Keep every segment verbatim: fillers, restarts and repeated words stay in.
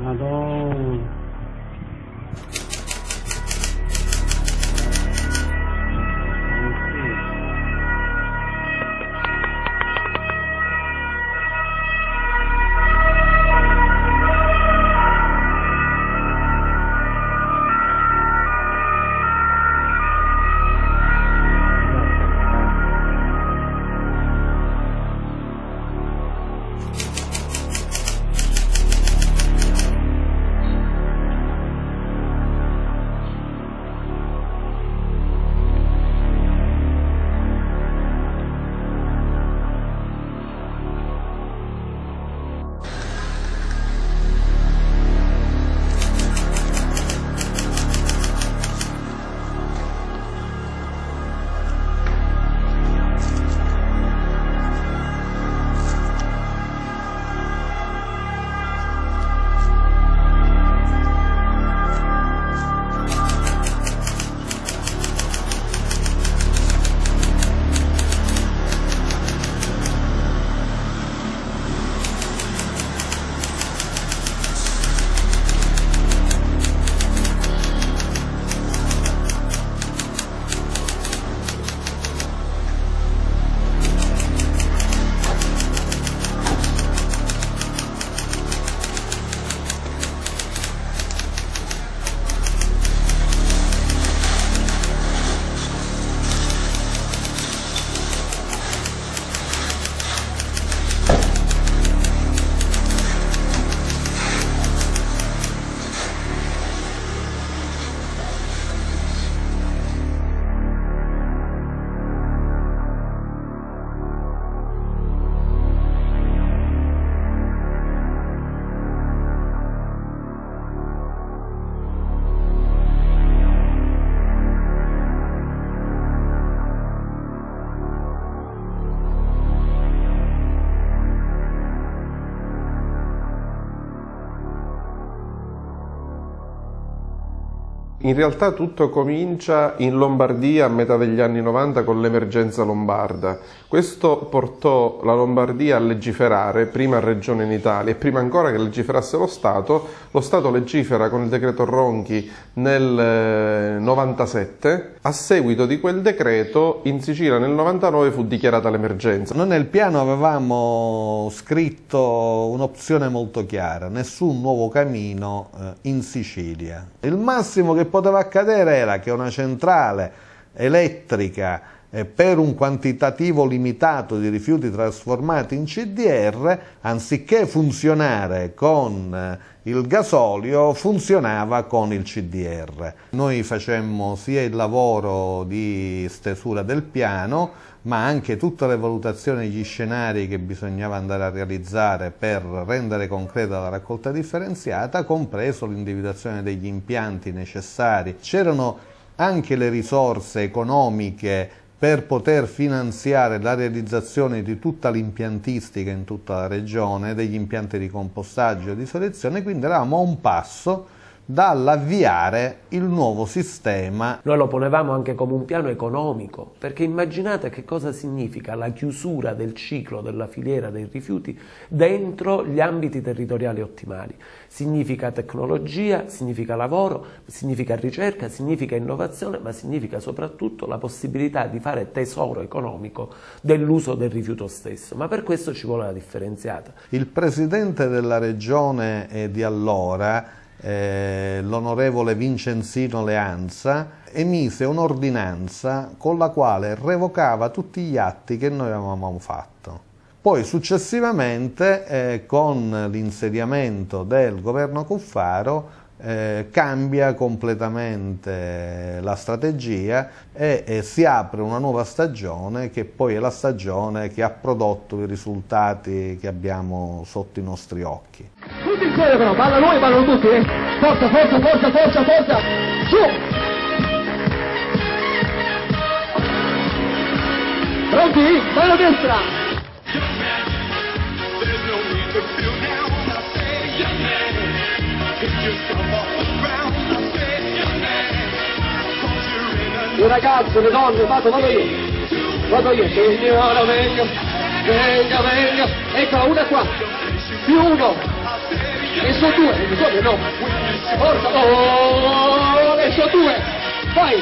Madonna. In realtà tutto comincia in Lombardia a metà degli anni novanta con l'emergenza lombarda. Questo portò la Lombardia a legiferare, prima regione in Italia e prima ancora che legiferasse lo Stato. Lo Stato legifera con il decreto Ronchi nel novantasette. A seguito di quel decreto in Sicilia nel novantanove fu dichiarata l'emergenza. Noi nel piano avevamo scritto un'opzione molto chiara: nessun nuovo camino in Sicilia. Il massimo che poteva accadere era che una centrale elettrica eh, per un quantitativo limitato di rifiuti trasformati in C D R, anziché funzionare con eh, il gasolio, funzionava con il C D R. Noi facemmo sia il lavoro di stesura del piano, ma anche tutte le valutazioni degli scenari che bisognava andare a realizzare per rendere concreta la raccolta differenziata, compreso l'individuazione degli impianti necessari. C'erano anche le risorse economiche per poter finanziare la realizzazione di tutta l'impiantistica in tutta la regione, degli impianti di compostaggio e di selezione, quindi eravamo a un passo dall'avviare il nuovo sistema. Noi lo ponevamo anche come un piano economico, perché immaginate che cosa significa la chiusura del ciclo della filiera dei rifiuti dentro gli ambiti territoriali ottimali. Significa tecnologia, significa lavoro, significa ricerca, significa innovazione, ma significa soprattutto la possibilità di fare tesoro economico dell'uso del rifiuto stesso. Ma per questo ci vuole la differenziata. Il presidente della regione eh, di allora, Eh, l'onorevole Vincenzino Leanza, emise un'ordinanza con la quale revocava tutti gli atti che noi avevamo fatto. Poi successivamente eh, con l'insediamento del governo Cuffaro eh, cambia completamente la strategia e eh, si apre una nuova stagione, che poi è la stagione che ha prodotto i risultati che abbiamo sotto i nostri occhi. Tutti insieme però, balla noi, ballano tutti, eh! Forza, forza, forza, forza, forza! Su! Pronti? Mano destra! Le ragazze, le donne, vado, vado io! Vado io, signora, venga! Venga, venga! Eccola, una qua! più uno, adesso due, come no, forza, oh, adesso due, vai,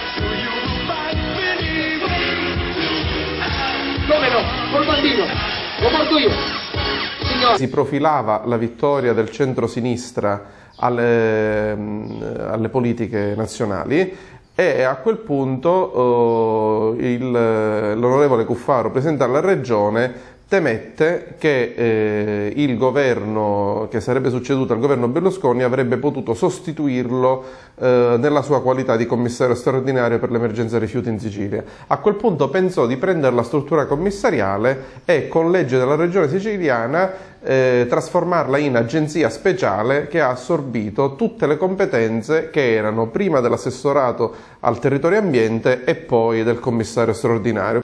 come no, col bambino, lo porto io, signore. Si profilava la vittoria del centro-sinistra alle, alle politiche nazionali e a quel punto eh, l'onorevole Cuffaro, presidente della regione, temette che eh, il governo che sarebbe succeduto al governo Berlusconi avrebbe potuto sostituirlo eh, nella sua qualità di commissario straordinario per l'emergenza rifiuti in Sicilia. A quel punto pensò di prendere la struttura commissariale e con legge della regione siciliana eh, trasformarla in agenzia speciale che ha assorbito tutte le competenze che erano prima dell'assessorato al territorio e ambiente e poi del commissario straordinario.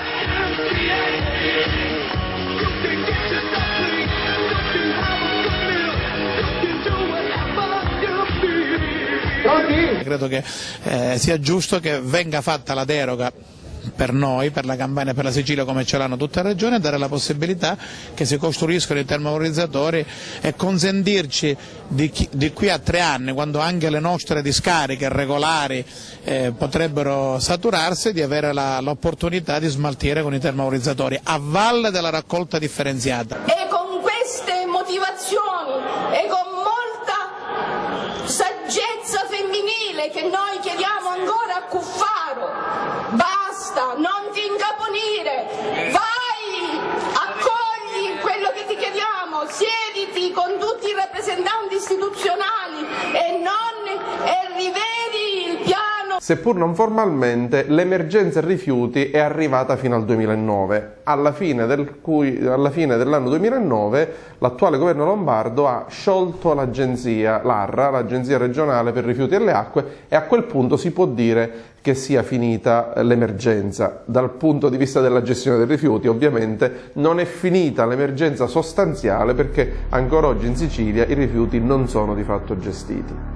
Credo che eh, sia giusto che venga fatta la deroga per noi, per la Campania e per la Sicilia come ce l'hanno tutte le regioni, e dare la possibilità che si costruiscano i termovalorizzatori e consentirci di, chi, di qui a tre anni, quando anche le nostre discariche regolari eh, potrebbero saturarsi, di avere l'opportunità di smaltire con i termovalorizzatori a valle della raccolta differenziata. E con queste motivazioni e con molta saggezza femminile che noi chiediamo ancora a Cuffaro: basta, non ti incaponire, vai, accogli quello che ti chiediamo, siediti con tutti i rappresentanti istituzionali e non e rivedi il piano. Seppur non formalmente, l'emergenza rifiuti è arrivata fino al duemilanove. Alla fine, del cui, alla fine dell'anno duemilanove l'attuale governo lombardo ha sciolto l'agenzia, l'A R A, l'Agenzia regionale per rifiuti e le acque, e a quel punto si può dire che sia finita l'emergenza. Dal punto di vista della gestione dei rifiuti, ovviamente, non è finita l'emergenza sostanziale, perché ancora oggi in Sicilia i rifiuti non sono di fatto gestiti.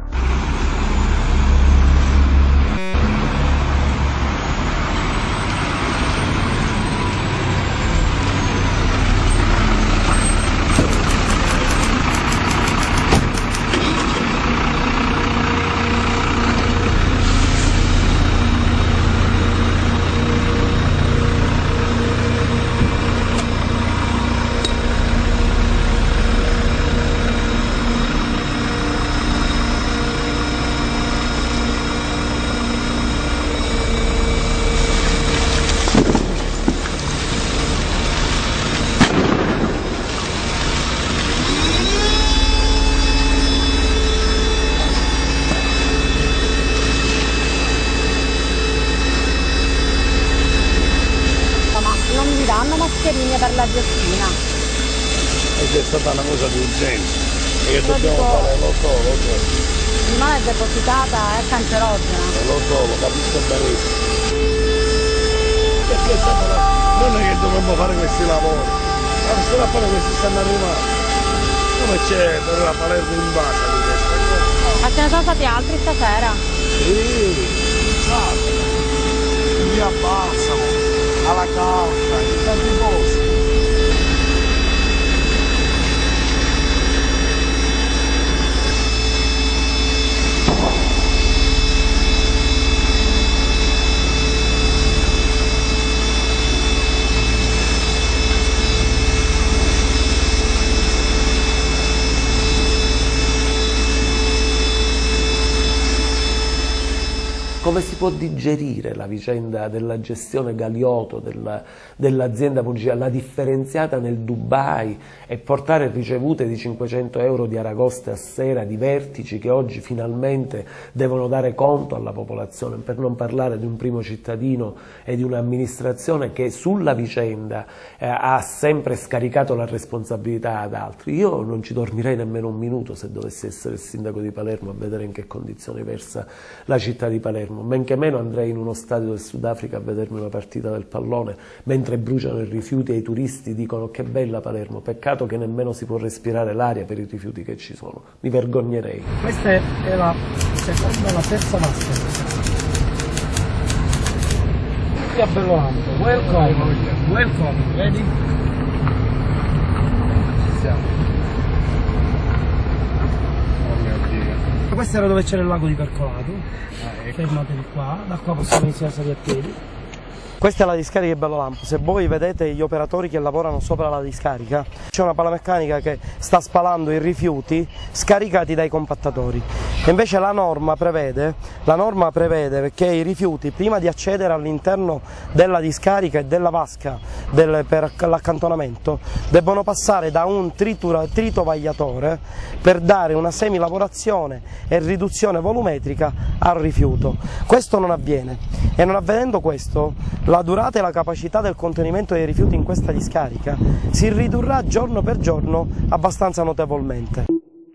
Per la diossina. E c'è stata una cosa di urgenza e lo dobbiamo dico, fare, lo so, lo so. Non è depositata, è cancerogena. Lo so, lo capisco benissimo. Perché sembra, non è che dovremmo fare questi lavori, ma se la fare questi stanno arrivando. Come c'è per la Palermo in base di questa cosa? Ma ce ne sono stati altri stasera? Sì, pensate. Via Balsamo, alla Calca, in tanti posti. Come si può digerire la vicenda della gestione Galiotto della, dell'azienda Puglia, la differenziata nel Dubai, e portare ricevute di cinquecento euro di aragoste a sera, di vertici che oggi finalmente devono dare conto alla popolazione, per non parlare di un primo cittadino e di un'amministrazione che sulla vicenda eh, ha sempre scaricato la responsabilità ad altri. Io non ci dormirei nemmeno un minuto se dovessi essere il sindaco di Palermo a vedere in che condizioni versa la città di Palermo. Men che meno andrei in uno stadio del Sudafrica a vedermi una partita del pallone mentre bruciano i rifiuti e i turisti dicono che bella Palermo, peccato che nemmeno si può respirare l'aria per i rifiuti che ci sono, mi vergognerei. Questa è la seconda, la terza maschera. Tutti abbellonando, welcome, welcome, vedi? Siamo. Questo era dove c'era il lago di Percolato. Ah, ecco. Fermatevi qua, da qua possiamo iniziare a salire a piedi. Questa è la discarica di Bellolampo. Se voi vedete gli operatori che lavorano sopra la discarica, c'è una pala meccanica che sta spalando i rifiuti scaricati dai compattatori. E invece la norma prevede, la norma prevede che i rifiuti, prima di accedere all'interno della discarica e della vasca del, per l'accantonamento, debbono passare da un tritura, tritovagliatore per dare una semilavorazione e riduzione volumetrica al rifiuto. Questo non avviene e non avvenendo questo, la durata e la capacità del contenimento dei rifiuti in questa discarica si ridurrà giorno per giorno abbastanza notevolmente.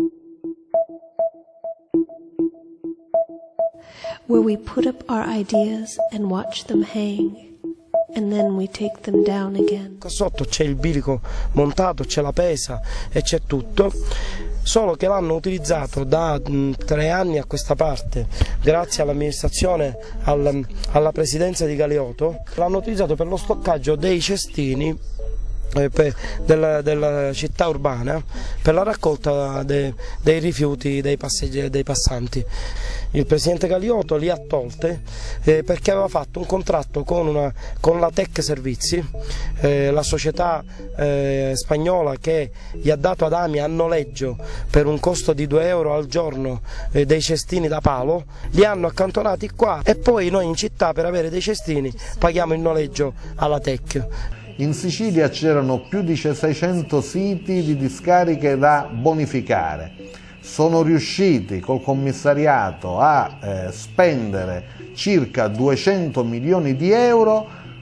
Where we put up our ideas and watch them hang, and then we take them down again. Qua sotto c'è il bilico montato, c'è la pesa e c'è tutto, solo che l'hanno utilizzato da mh, tre anni a questa parte, grazie all'amministrazione, al, alla presidenza di Galeotto, l'hanno utilizzato per lo stoccaggio dei cestini eh, per, della, della città urbana, per la raccolta de, dei rifiuti dei, dei passanti. Il presidente Galeotto li ha tolte eh, perché aveva fatto un contratto con, una, con la Tech Servizi, eh, la società eh, spagnola che gli ha dato ad Ami a noleggio per un costo di due euro al giorno eh, dei cestini da palo, li hanno accantonati qua e poi noi in città per avere dei cestini paghiamo il noleggio alla Tech. In Sicilia c'erano più di seicento siti di discariche da bonificare. Sono riusciti col commissariato a eh, spendere circa duecento milioni di euro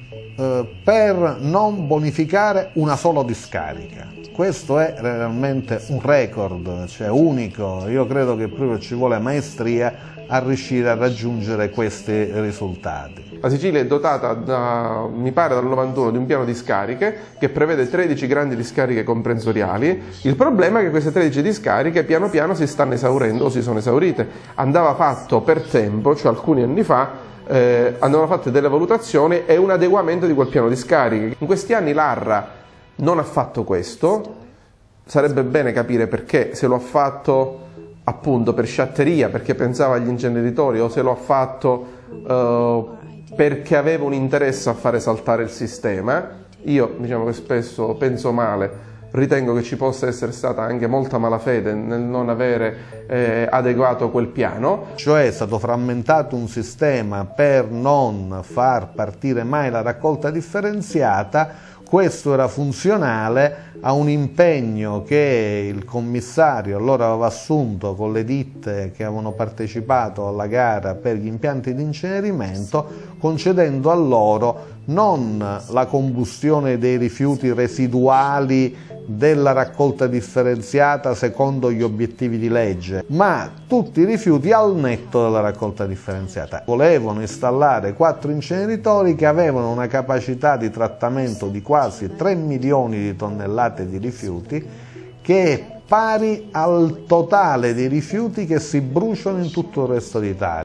eh, per non bonificare una sola discarica. Questo è realmente un record, cioè unico. Io credo che proprio ci vuole maestria a riuscire a raggiungere questi risultati. La Sicilia è dotata, da, mi pare dal novantuno, di un piano discariche che prevede tredici grandi discariche comprensoriali. Il problema è che queste tredici discariche piano piano si stanno esaurendo o si sono esaurite. Andava fatto per tempo, cioè alcuni anni fa, eh, andavano fatte delle valutazioni e un adeguamento di quel piano discariche. In questi anni l'Arra non ha fatto questo, sarebbe bene capire perché, se lo ha fatto appunto per sciatteria, perché pensava agli inceneritori, o se lo ha fatto uh, perché aveva un interesse a fare saltare il sistema. Io, diciamo che spesso penso male, ritengo che ci possa essere stata anche molta malafede nel non avere eh, adeguato quel piano. Cioè è stato frammentato un sistema per non far partire mai la raccolta differenziata. Questo era funzionale a un impegno che il commissario allora aveva assunto con le ditte che avevano partecipato alla gara per gli impianti di incenerimento, concedendo a loro non la combustione dei rifiuti residuali della raccolta differenziata secondo gli obiettivi di legge, ma tutti i rifiuti al netto della raccolta differenziata. Volevano installare quattro inceneritori che avevano una capacità di trattamento di quasi tre milioni di tonnellate di rifiuti, che è pari al totale dei rifiuti che si bruciano in tutto il resto d'Italia.